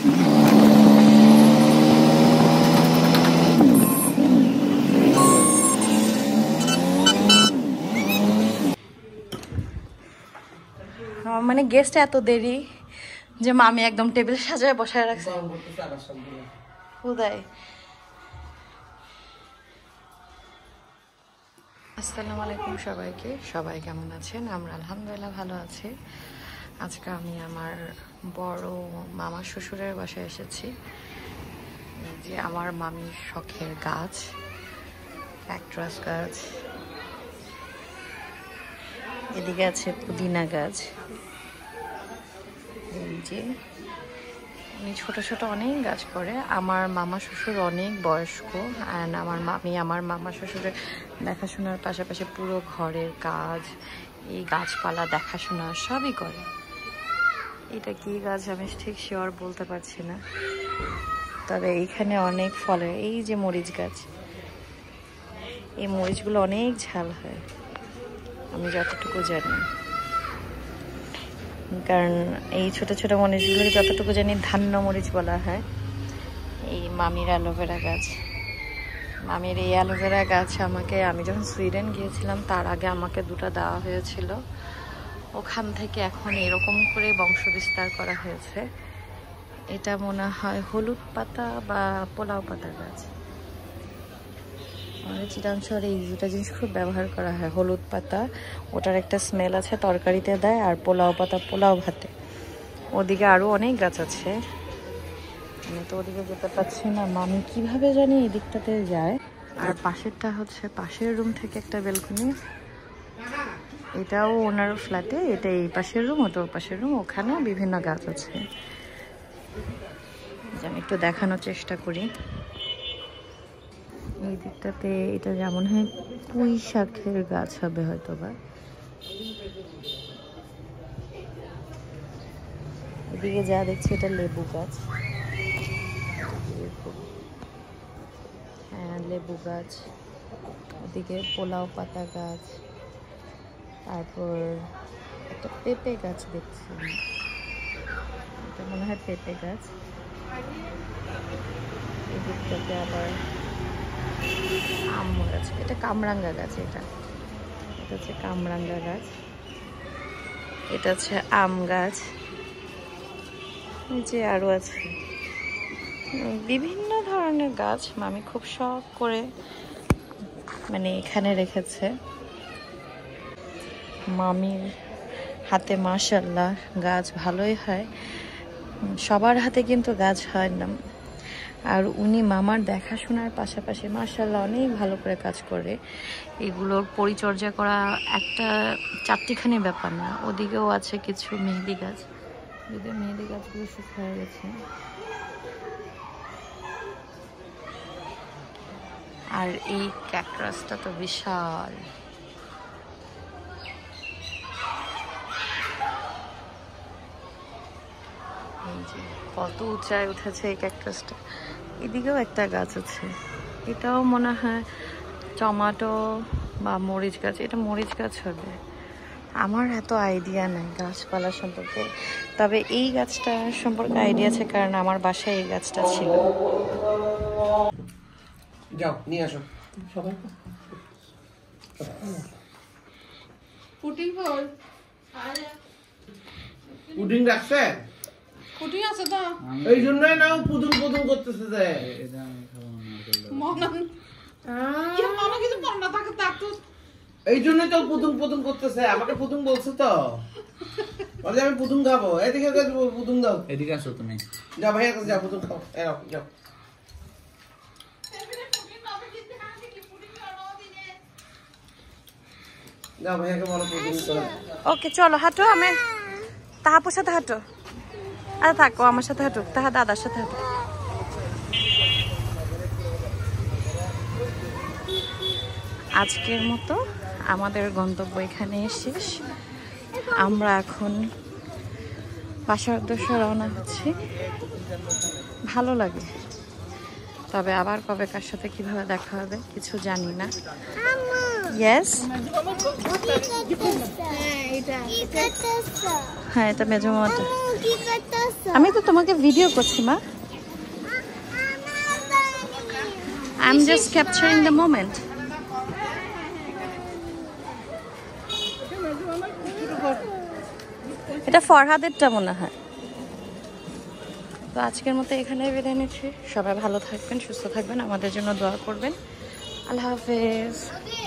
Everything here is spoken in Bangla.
মানে গেস্ট এত দেরি যে মামি একদম টেবিল সাজায় বসায় রাখছে খুদাই। আসসালামু আলাইকুম সবাইকে, সবাই কেমন আছেন? আমরা আলহামদুলিল্লাহ ভালো আছি। আজকে আমি আমার বড় মামা শ্বশুরের বাসায় এসেছি। যে আমার মামির শখের গাছ, ক্যাকটাস গাছ, এদিকে আছে পুদিনা গাছ। এই যে উনি ছোট ছোট অনেক গাছ করে। আমার মামা শ্বশুর অনেক বয়স্ক, অ্যান্ড আমার মামি আমার মামা শ্বশুরের দেখাশোনার পাশাপাশি পুরো ঘরের কাজ, এই গাছপালা দেখাশোনা সবই করে। এটা কি গাছ আমি ঠিক শিওর বলতে পারছি না, তবে এইখানে অনেক ফলের, এই যে মরিচ গাছ, এই মরিচগুলো অনেক ঝাল হয় আমি যতটুকু জানি, কারণ এই ছোট ছোট মরিচগুলোকে যতটুকু জানি ধান্য মরিচ বলা হয়। এই মামির অ্যালোভেরা গাছ, মামির এই অ্যালোভেরা গাছ আমাকে, আমি যখন সুইডেন গিয়েছিলাম তার আগে আমাকে দুটো দেওয়া হয়েছিল। ওখান থেকে এখন এরকম করে বংশ বিস্তার করা হয়েছে। এটা মনে হয় হলুদ পাতা বা পোলাও পাতা গাছ। আমাদের চিটাং শহরে এই দুটা জিনিস খুব ব্যবহার করা হয়। হলুদ পাতা, ওটার একটা স্মেল আছে, তরকারিতে দেয়, আর পোলাও পাতা পোলাও ভাতে। ওদিকে আরও অনেক গাছ আছে, আমি তো ওদিকে যেতে পারছি না। মামি কিভাবে জানি এই দিকটাতে যায়। আর পাশেরটা হচ্ছে পাশের রুম থেকে একটা বেলকনি, এটাও ওনার ফ্ল্যাটে। এটা এই পাশের রুম, ওটা ওর পাশের রুম, ওখানেও বিভিন্ন গাছ আছে। আমি একটু দেখানোর চেষ্টা করি। এই দিকটাতে এটা যেমন হয় পুঁই শাকের গাছ হবে হয়তো বা। এদিকে যা দেখছি এটা লেবু গাছ, হ্যাঁ লেবু গাছ। ওদিকে পোলাও পাতা গাছ, তারপর একটা পেঁপে গাছ দেখছি, এটা মনে হয় পেঁপে গাছ। এই দিকটাতে আবার আম গাছ, এটা কামরাঙ্গা গাছ, এটা হচ্ছে কামরাঙ্গা গাছ। এটা হচ্ছে আম গাছ। যে আরো আছে বিভিন্ন ধরনের গাছ, মামি খুব শখ করে মানে এখানে রেখেছে। মামির হাতে মাশাআল্লাহ গাছ ভালোই হয়, সবার হাতে কিন্তু গাছ হয় না। আর উনি মামার দেখাশোনার পাশাপাশি মাশাআল্লাহ অনেক ভালো করে কাজ করে। এগুলোর পরিচর্যা করা একটা চারটিখানি ব্যাপার না। ওদিকেও আছে কিছু মেহেদি গাছ, যদিও মেহেদি গাছগুলো শুকিয়ে গেছে। আর এই ক্যাকটাসটা তো বিশাল, এই যে কত উঁচায় উঠেছে এই ক্যাকটাসটা। এদিকেও একটা গাছ আছে, এটাও মনে হয় টমেটো বা মরিচ গাছ। এটা মরিচ গাছ হবে, আমার এত আইডিয়া নাই গাছপালা সম্পর্কে, তবে এই গাছটা সম্পর্কে আইডিয়া আছে কারণ আমার বাসায় এই গাছটা ছিল। যাও নিয়ে আসো সবাই। পুডিং রাখছে, পুডিং আছে তো, এই জন্যই না পুদুং পুদুং করতেছে যে এই জন্যই তো পুদুং পুদুং করতেছে। আমাকে পুদুং বলছে তো, বলে আমি পুদুং খাবো। এদিকে পুদুং দাও, এদিকে আসো তুমি। যাও ভাইয়া কাছে যাও, পুদুং খাও। যাও যাও ভাইয়াকে বলো পুদুং করে। ওকে চলো হাঁটো, আমি তাহাপুর সাথে হাঁটো। আরে থাকো আমার সাথে হাঁটো, তাহা দাদার সাথে হাঁটো। আজকের মতো আমাদের গন্তব্য এখানে শেষ। আমরা এখন বাসার উদ্দেশ্যে রওনা হচ্ছি। ভালো লাগে, তবে আবার কবে কার সাথে কিভাবে দেখা হবে কিছু জানি না। ইয়েস হ্যাঁ এটা মেজো মামাটা। কি করতেছ? আমি তো তোমাকে ভিডিও করছি মা। I am just capturing the moment. এটা ফরহাদেরটা মনে হয়। তো আজকের মতো এখানে বিদায় নিচ্ছি। সবাই ভালো থাকবেন, সুস্থ থাকবেন, আমাদের জন্য দোয়া করবেন। আল্লাহ হাফেজ।